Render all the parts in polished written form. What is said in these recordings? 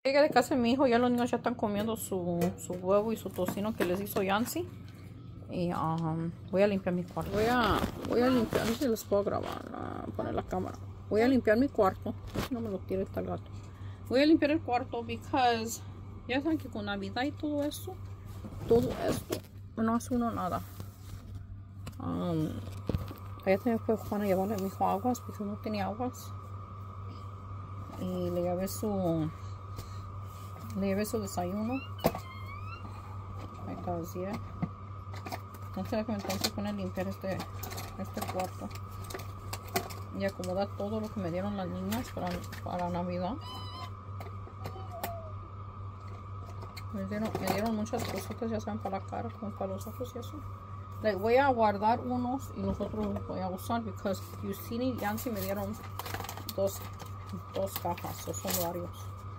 Llegué de casa de mi hijo, ya los niños ya están comiendo su huevo y su tocino que les hizo Yancy. Y voy a limpiar mi cuarto. Voy a limpiar, no sé si les puedo grabar, poner la cámara. Voy a limpiar mi cuarto. No me lo quiere este gato. Voy a limpiar el cuarto porque ya saben que con Navidad y todo esto no hace uno nada. Ayer también fue Juan a llevarle a mi hijo aguas porque no tenía aguas. Y le llevé su desayuno. Ahí está vacía. Entonces pone a limpiar este cuarto y acomodar todo lo que me dieron las niñas para Navidad. Me dieron muchas cositas, ya saben, para la cara, como para los ojos y eso. Les voy a guardar unos y los otros los voy a usar porque Yusini y Yancy me dieron dos cajas, o son varios.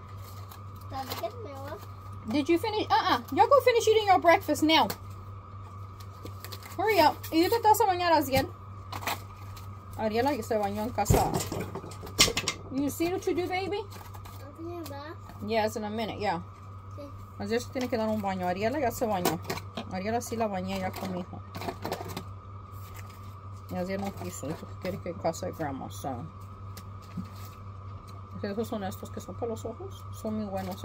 Did you finish? Y'all go finish eating your breakfast now. Hurry up. ¿Y tú te vas a bañar, Aziel? Ariela se bañó en casa. You see what you do, baby? Yes, in a minute, yeah. Sí. Aziel se tiene que dar un baño. Ariela ya se bañó. Ariela sí la bañé ya con mi hijo. Y Aziel no quiso. Dijo que quiere que en casa de grandma. So. Esos son estos que son para los ojos. Son muy buenos,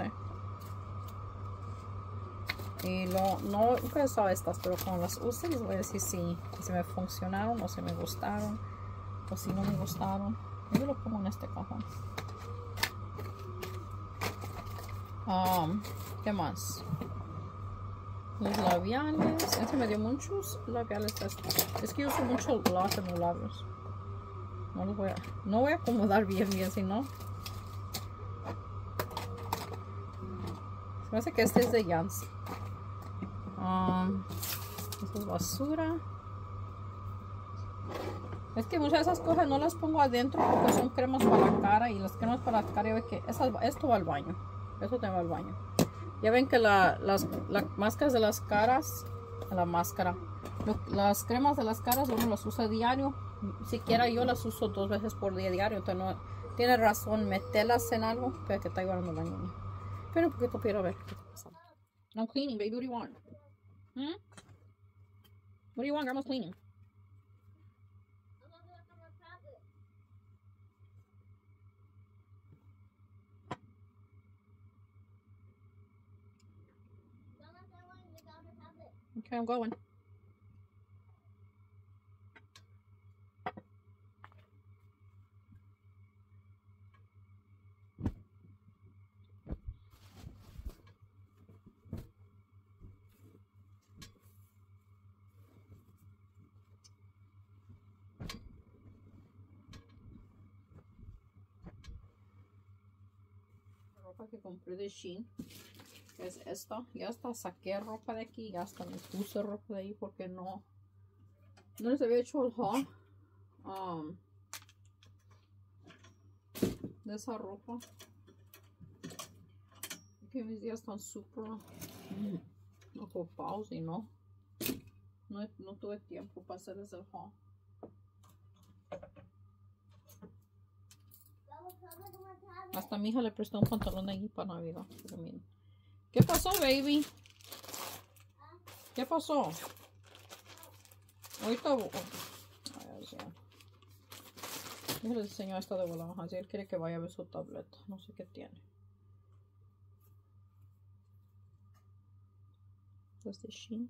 Y nunca he usado estas, pero cuando las use les voy a decir si me funcionaron o si me gustaron o si no me gustaron. Yo lo pongo en este cajón. ¿Qué más? Los labiales. Este me dio muchos labiales. Es que yo uso mucho blush en los labios. No voy a acomodar bien, si no. Se me hace que este es de Yancy. Esto es basura. Es que muchas de esas cosas no las pongo adentro porque son cremas para la cara. Y las cremas para la cara, ya ven que esto va al baño. Esto te va al baño. Ya ven que las máscaras de las caras, las cremas de las caras uno las usa diario. Siquiera yo las uso 2 veces por día diario. Entonces no tiene razón meterlas en algo para que está llevando la niña. Pero un poquito quiero ver qué está pasando. I'm cleaning, baby. What do you want? What do you want? Grandma's cleaning. Okay, I'm going. Que compré de Shein es esta. Ya hasta saqué ropa de aquí, ya hasta me puse ropa de ahí porque no les había hecho el haul de esa ropa, que mis días están súper ocupados y no tuve tiempo para hacer ese haul. Hasta mi hija le prestó un pantalón de ahí para Navidad. Pero miren. ¿Qué pasó, baby? ¿Qué pasó? Ahorita... Yo les enseño esta de volada. Así él quiere que vaya a ver su tableta. No sé qué tiene. ¿Es de Shein?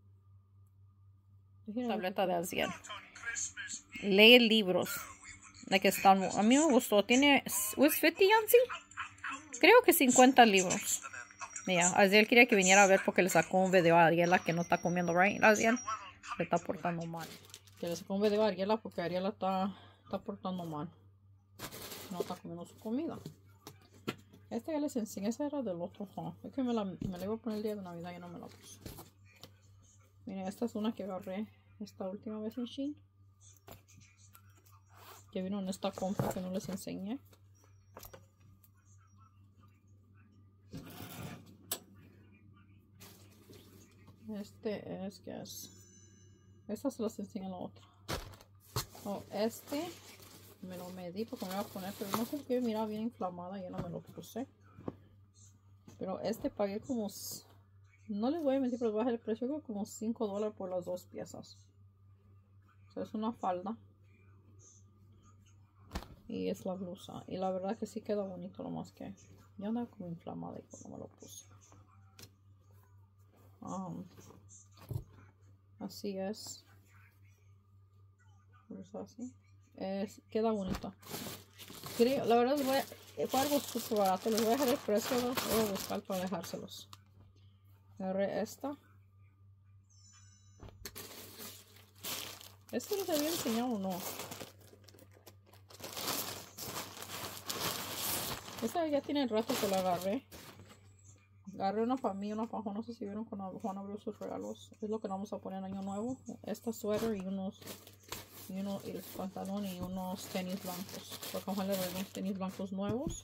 Tableta de Aziel. Lee libros. Que están, a mí me gustó. Tiene... ¿Was 50, Yancy? Creo que 50 libros. Mira, Aziel quería que viniera a ver porque le sacó un video a Ariela que no está comiendo, right? Aziel se está portando mal. Que le sacó un video a Ariela porque Ariela está portando mal. No está comiendo su comida. Este ya les enseñé. Ese era del otro. Es que me la iba a poner el día de Navidad y no me la puse. Miren, esta es una que agarré esta última vez en Shein. Que vino en esta compra que no les enseñé. Este es que es. Estas se las enseñé en la otra. Me lo medí porque me iba a poner, pero no sé qué, miraba bien inflamada y ya no me lo puse. Pero este pagué como, no les voy a mentir, pero baja el precio, creo como $5 por las 2 piezas. O sea, es una falda. Y es la blusa. Y la verdad que sí queda bonito, nomás que yo andaba como inflamada y cuando me lo puse. Así es. Así. Queda bonito. Creo, la verdad fue algo súper barato. Les voy a dejar el precio. Los voy a buscar para dejárselos. Agarré esta. ¿Este les había enseñado o no? Esta ya tiene el rato que la agarré. Agarré una para mí y una para Juan. No sé si vieron cuando Juan abrió sus regalos. Es lo que vamos a poner en año nuevo. Esta suéter y el pantalón y unos tenis blancos. Porque a Juan le regalé unos tenis blancos nuevos.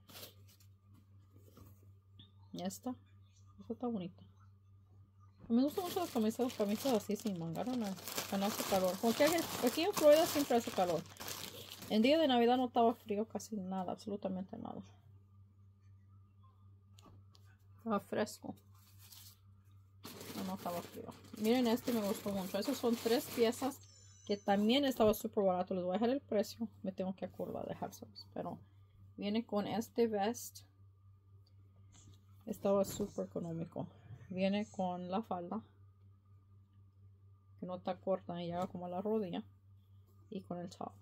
Y esta está bonita. Me gustan mucho las camisas así sin manga. No hace calor. Porque aquí en Florida siempre hace calor. El día de Navidad no estaba frío casi nada, absolutamente nada. Estaba fresco. No estaba frío. Miren, este me gustó mucho. Esas son 3 piezas que también estaba súper barato. Les voy a dejar el precio. Me tengo que acordar de dejárselos. Pero viene con este vest. Estaba súper económico. Viene con la falda. Que no está corta y llega como a la rodilla. Y con el top.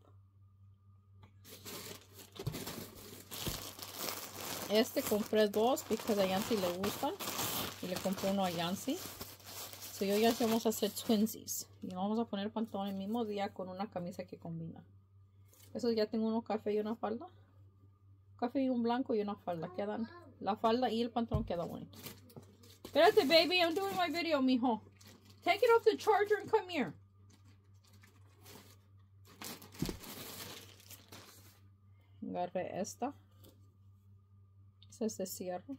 Este compré 2 porque a Yancy le gustan. Y le compré uno a Yancy. So yo y Yancy vamos a hacer twinsies. Y vamos a poner pantalón el mismo día con una camisa que combina. Eso ya tengo uno café y una falda. Café y un blanco y una falda. Quedan. La falda y el pantalón queda bonito. Espérate, baby. I'm doing my video, mijo. Take it off the charger and come here. Agarré esta. Esta es de cierre.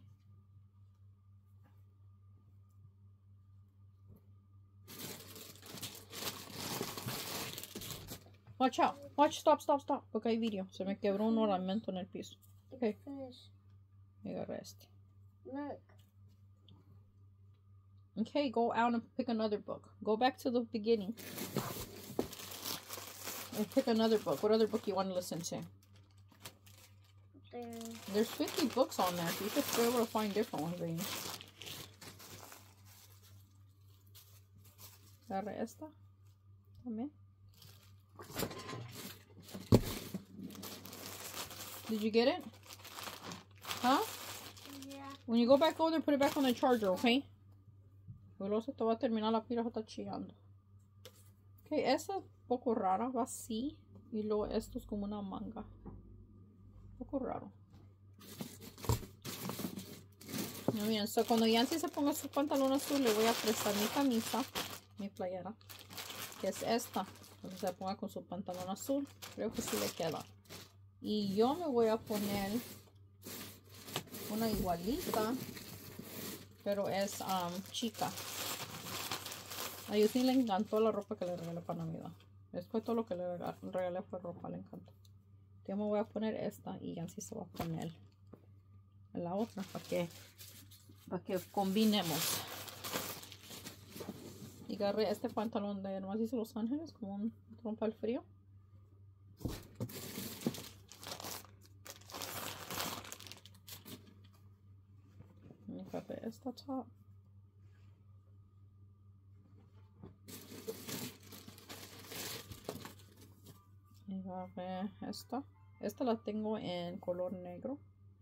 Watch out. Watch. Stop. Porque hay video. Se me quebró un ornamento en el piso. Okay. Agarré este. Look. Okay, go out and pick another book. Go back to the beginning. And pick another book. What other book you want to listen to? There's 50 books on there. So you should be able to find different ones, baby. Agarré esta. También. Did you get it? Huh? Yeah. When you go back over there, put it back on the charger, okay? Luego se te va a terminar la pila, se está chillando. Ok, esta es un poco rara, va así. Y luego esto es como una manga. Un poco raro. No, miren, so cuando Yancy se ponga su pantalón azul, le voy a prestar mi camisa, mi playera, que es esta. Cuando se ponga con su pantalón azul, creo que sí le queda. Y yo me voy a poner una igualita, pero es chica. A Yusi le encantó la ropa que le regalé para Navidad. Es fue todo lo que le regalé, fue ropa, le encantó. Yo me voy a poner esta y Yancy se va a poner la otra para que combinemos. Y agarré este pantalón de nomás hice Los Ángeles como un trompa al frío. Y agarré esta top. Y agarré esta. Esta la tengo en color negro.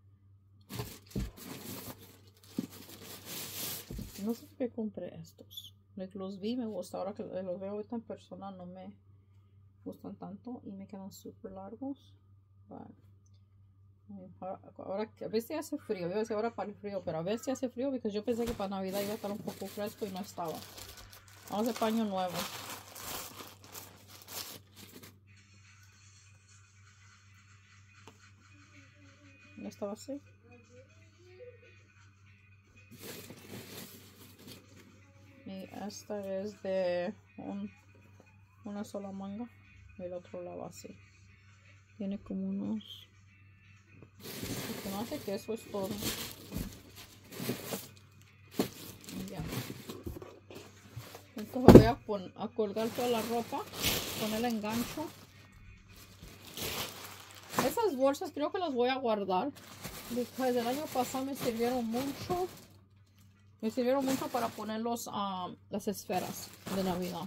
No sé por qué compré estos. Los vi, me gusta. Ahora que los veo ahorita en persona no me gustan tanto. Y me quedan súper largos. Ahora a ver si hace frío. Yo iba a decir ahora para el frío. Pero a ver si hace frío. Porque yo pensé que para Navidad iba a estar un poco fresco y no estaba. Vamos a hacer paño nuevo. ¿No estaba así? Y esta es de una sola manga. Y el otro lado así. Tiene como unos... No sé que eso es todo. voy a colgar toda la ropa, ponerla en gancho. Esas bolsas creo que las voy a guardar, porque el año pasado me sirvieron mucho. Me sirvieron mucho para poner las esferas de Navidad.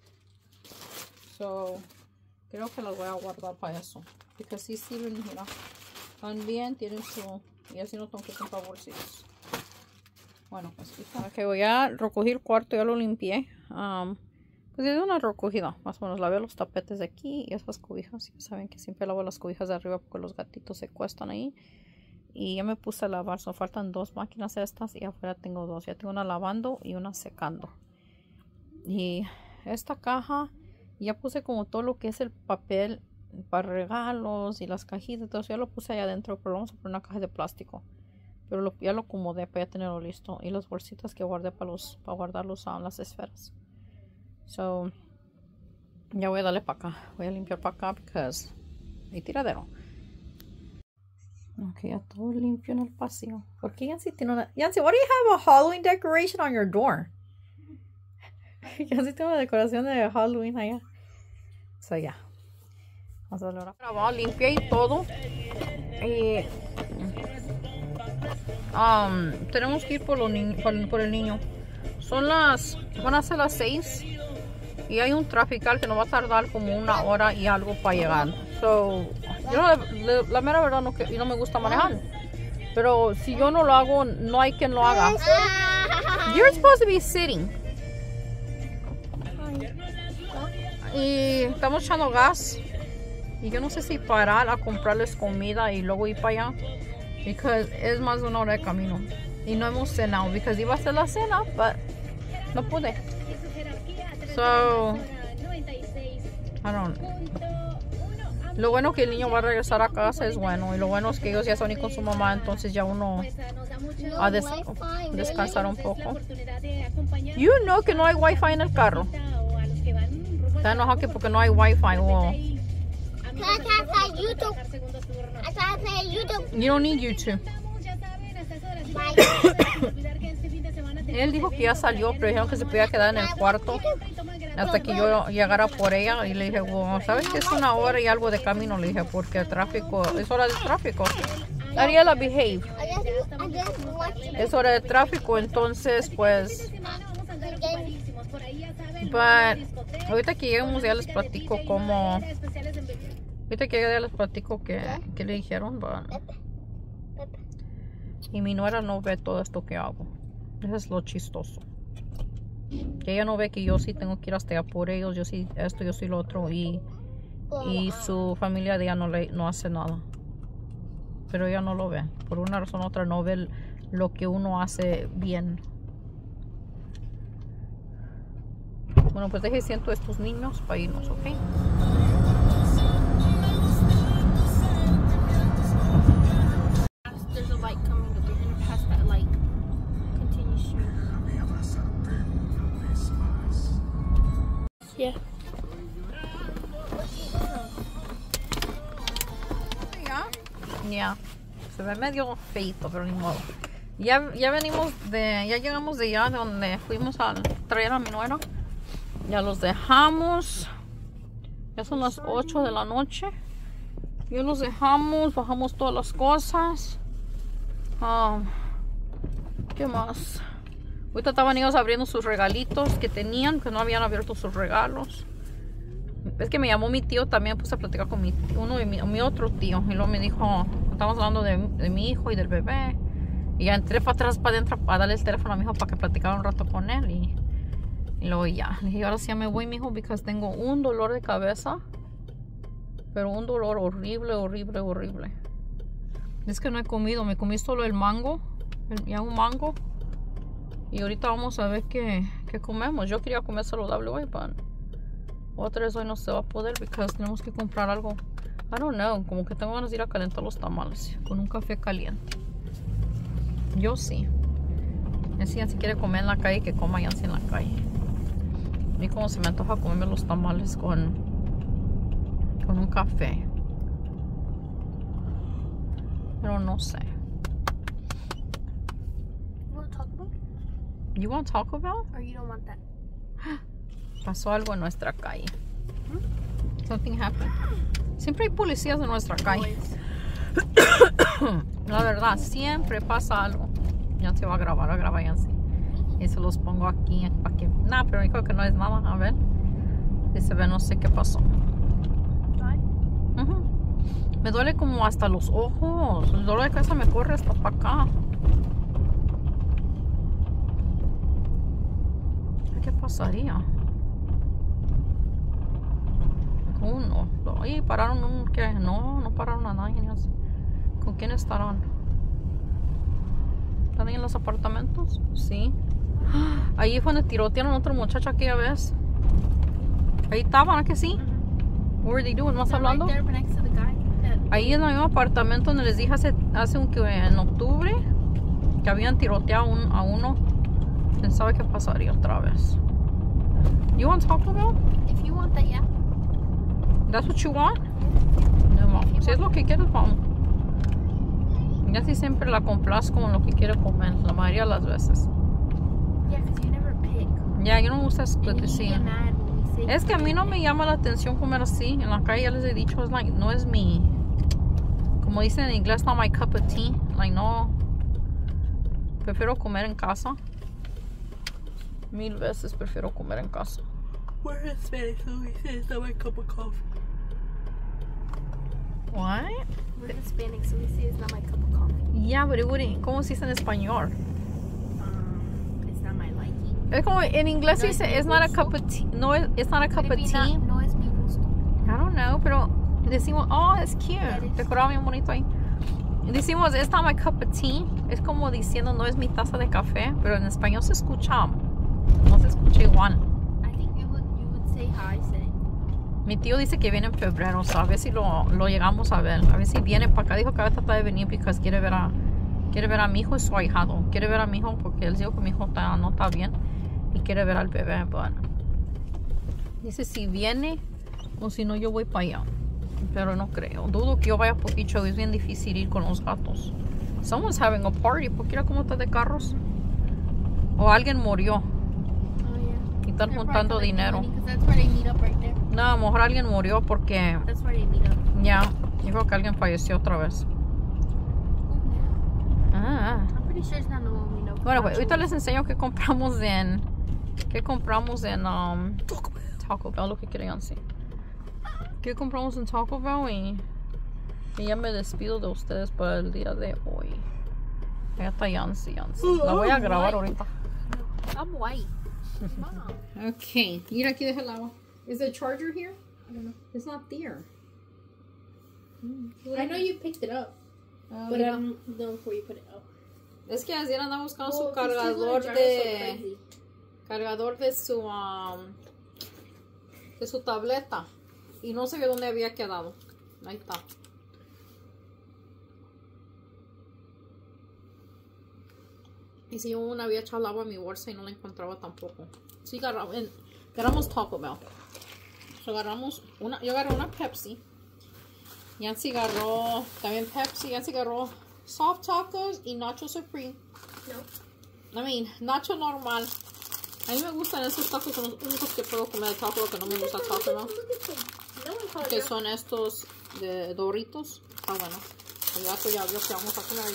So, creo que las voy a guardar para eso. Porque sí sirven, mira. También tienen su... Y así no tengo que comprar bolsitas. Bueno, pues que voy a recoger el cuarto, ya lo limpié. Pues es una recogida. Más o menos lavé los tapetes de aquí y esas cobijas. Ya saben que siempre lavo las cobijas de arriba porque los gatitos se cuestan ahí. Y ya me puse a lavar. Son faltan 2 máquinas estas y afuera tengo 2. Ya tengo una lavando y una secando. Y esta caja ya puse como todo lo que es el papel para regalos y las cajitas. Todo eso ya lo puse allá adentro, pero vamos a poner una caja de plástico. Pero ya lo acomodé para ya tenerlo listo. Y las bolsitas que guardé para guardar las esferas. So, ya voy a darle para acá. Voy a limpiar para acá porque hay tiradero. Ok, ya todo limpio en el pasillo. ¿Por qué Yancy tiene una... Yancy, why do you have a Halloween decoration on your door? Yancy tiene una decoración de Halloween allá. So, ya. Vamos a darle ahora. Grabado, limpié y todo. Y... tenemos que ir por el niño. Van a ser las 6. Y hay un trafical que nos va a tardar como 1 hora y algo para llegar. So, yo la mera verdad no me gusta manejar. Pero si yo no lo hago, no hay quien lo haga. You're supposed to be sitting. Y estamos echando gas. Y yo no sé si parar a comprarles comida y luego ir para allá. Porque es más de 1 hora de camino. Y no hemos cenado. Porque iba a ser la cena, pero no pude. So, I don't know. Lo bueno que el niño va a regresar a casa es bueno. Y lo bueno es que ellos ya son con su mamá. Entonces ya uno a descansar un poco. You know que no hay wifi en el carro. Está enojado que porque no hay wifi. Oh. You don't need YouTube. Él dijo que ya salió, pero dijeron que se podía quedar en el cuarto hasta que yo llegara por ella. Y le dije, bueno, ¿sabes que es 1 hora y algo de camino? Le dije, porque el tráfico, es hora de tráfico. Ariela, behave. Es hora de tráfico, entonces, pues... But, ahorita que lleguemos ya les platico cómo... Ahorita que ya les platico que le dijeron. But, y mi nuera no ve todo esto que hago. Eso es lo chistoso. Que ella no ve que yo sí tengo que ir hasta allá por ellos. Yo sí esto, yo sí lo otro. Y su familia de ella no hace nada. Pero ella no lo ve. Por una razón u otra no ve lo que uno hace bien. Bueno, pues deje siento a estos niños para irnos, ¿ok? There's a light coming, but we're gonna pass that light. Continue straight. Yeah. Ya. Se ve medio feito, pero ni modo. Ya llegamos de allá donde fuimos a traer a mi nuera. Ya los dejamos. Ya son las 8 de la noche. Ya los dejamos, bajamos todas las cosas. ¿Qué más? Ahorita estaban ellos abriendo sus regalitos que tenían, que no habían abierto sus regalos. Es que me llamó mi tío también, puse a platicar con mi otro tío. Y luego me dijo, estamos hablando de mi hijo y del bebé. Y ya entré para atrás, para adentro, para darle el teléfono a mi hijo para que platicara un rato con él. Y luego ya, le dije, ahora sí ya me voy, mi hijo, porque tengo un dolor de cabeza. Pero un dolor horrible, horrible, horrible. Es que no he comido, me comí solo el mango. Ya un mango. Y ahorita vamos a ver qué comemos. Yo quería comer saludable hoy, pero otra vez hoy no se va a poder porque tenemos que comprar algo. I don't know, como que tengo ganas de ir a calentar los tamales con un café caliente. Yo sí. Si quiere comer en la calle, que coma Yancy en la calle. A mí como se me antoja comerme los tamales con un café. Pero no sé. You want Taco Bell? You want Taco Bell? Or you don't want that? Pasó algo en nuestra calle. Something happened. Siempre hay policías en nuestra calle. La verdad, siempre pasa algo. Ya se va a grabar Yancy. Y se los pongo aquí para que... Nah, pero dijo que no es nada. A ver. Si se ve, no sé qué pasó. Me duele como hasta los ojos. El dolor de cabeza me corre hasta para acá. ¿Qué pasaría? Uno. Oye, pararon un... ¿Qué? No pararon a nadie. Ni así. ¿Con quién estarán? ¿Están ahí en los apartamentos? Sí. Ahí fue donde tirotearon a otra muchacha aquella vez. Ahí estaban, ¿a que sí? What were they doing? ¿Más hablando? Ahí en el mismo apartamento donde les dije hace un que en octubre que habían tiroteado a uno. ¿Quién sabe qué pasaría otra vez? You want Taco Bell? If you want that, yeah. That's what you want? No, si es lo que quieres, vamos. Casi siempre la complazco con lo que quiere comer, la mayoría de las veces. Yeah, because you never pick. Ya, yo no me gusta And you decir. get mad when we say Es que a mí no me llama la atención comer así. En la calle ya les he dicho, es like, no es mi... Como dicen en inglés, not my cup of tea. Like, no... Prefiero comer en casa. 1000 veces prefiero comer en casa. we're in Spanish, so we say it's not my cup of coffee. What? We're Hispanic, so we say it's not my cup of coffee. Yeah, but it wouldn't... ¿Cómo se dice en español? It's not my liking. Es como en inglés No dice, es mi it's not a gusto. cup of tea. No, it's not a cup of Maybe tea. no es mi gusto. I don't know, pero decimos, oh, it's cute. That is- Decorado bien bonito ahí. Decimos, it's not my cup of tea. Es como diciendo, no es mi taza de café, pero en español se escucha, no se escucha igual. I think you would say how I said it. Mi tío dice que viene en febrero, o sea, a ver si lo llegamos a ver. A ver si viene para acá. Dijo que va a tratar de venir porque quiere ver a mi hijo y su ahijado. Quiere ver a mi hijo porque él dijo que mi hijo no está bien y quiere ver al bebé. Bueno, dice si viene o si no yo voy para allá. Pero no creo. Dudo que yo vaya poquito. Es bien difícil ir con los gatos. Someone's having a party. ¿Por qué era como está de carros? O alguien murió Oh, yeah. y están They're juntando probably dinero. collecting money, 'cause that's where they meet up right there. No, a lo mejor alguien murió porque That's where they meet up. ya, dijo que alguien falleció otra vez. Ah. I'm pretty sure it's not the one we know. Bueno, pues ahorita les enseño qué compramos en Taco Bell, lo que querían decir. ¿Qué compramos en Taco Bell? Y ya me despido de ustedes para el día de hoy. Allá está Yancy. La voy a grabar ahorita. I'm white. Okay, mira aquí deja el agua. Is the charger here? I don't know. It's not there. I know you picked it up, but I don't know before you put it up. Es que ayer andaba buscando su Well, these two little cargador jars are so crazy. de su tableta y no sabía dónde había quedado. Ahí está. Y si yo había echado agua en mi bolsa y no la encontraba tampoco. Sí, agarramos Taco Bell. So, yo agarré una Pepsi. Yancy agarró también Pepsi. Yancy agarró Soft Tacos y Nacho Supreme. No. I mean, Nacho normal. A mí me gustan esos tacos, son los únicos que puedo comer de Taco Bell, que no me gusta Taco Bell. Look at them. No one called Que you. son estos de Doritos. Ah, bueno. El gato ya vio que vamos a comer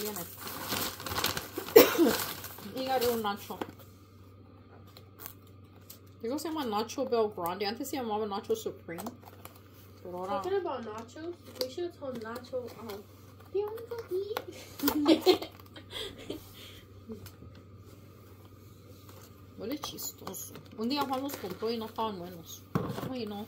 bien. Y agarré un Nacho. Digo, se llama Nacho Bell Grande. Antes se llamaba Nacho Supreme. Pero ahora... Talking about nachos, we should have told Nacho, do you want to go eat? Huele chistoso. Un día Juan los compró y no estaban buenos. Ay, no.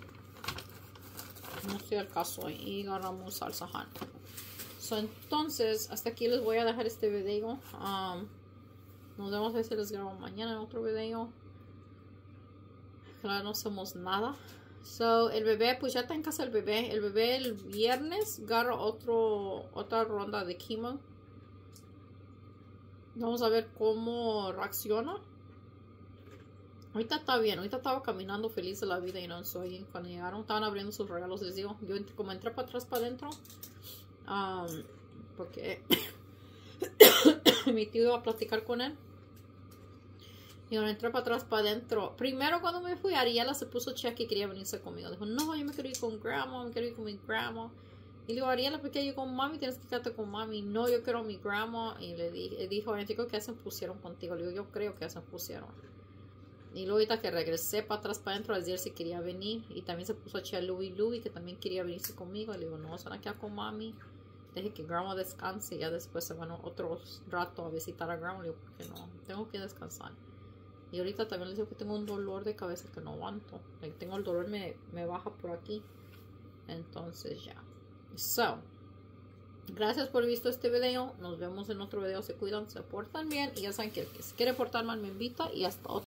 No sé el caso. Y agarramos salsa Han. So, entonces, hasta aquí les voy a dejar este video. Nos vemos a ver si les grabo mañana en otro video. Claro, no hacemos nada. So, el bebé, pues ya está en casa el bebé. El bebé el viernes agarra otra ronda de quimio. Vamos a ver cómo reacciona. Ahorita está bien, ahorita estaba caminando feliz de la vida y no soy. Cuando llegaron estaban abriendo sus regalos, les digo. Yo como entré para atrás, para adentro. Porque mi tío iba a platicar con él. Y ahora entró para atrás, para adentro. Primero cuando me fui, Ariela se puso cheque y quería venirse conmigo. Dijo, no, yo me quiero ir con grandma, me quiero ir con mi grandma. Y le digo, Ariela, ¿por qué yo con mami? Tienes que quedarte con mami. No, yo quiero a mi grandma. Y le dijo, yo creo que se pusieron contigo. Le digo, yo creo que se pusieron. Y luego ahorita que regresé para atrás, para adentro, a decir si quería venir. Y también se puso a echar Louie, que también quería venirse conmigo. Le digo, no, se van a quedar con mami. Deje que grandma descanse. Y ya después se van otro rato a visitar a grandma. Le digo, ¿por qué no? Tengo que descansar. Y ahorita también les digo que tengo un dolor de cabeza que no aguanto. Tengo el dolor, me baja por aquí. Entonces ya. So, gracias por haber visto este video. Nos vemos en otro video. Se cuidan, se portan bien. Y ya saben que el que se quiere portar mal me invita. Y hasta otro.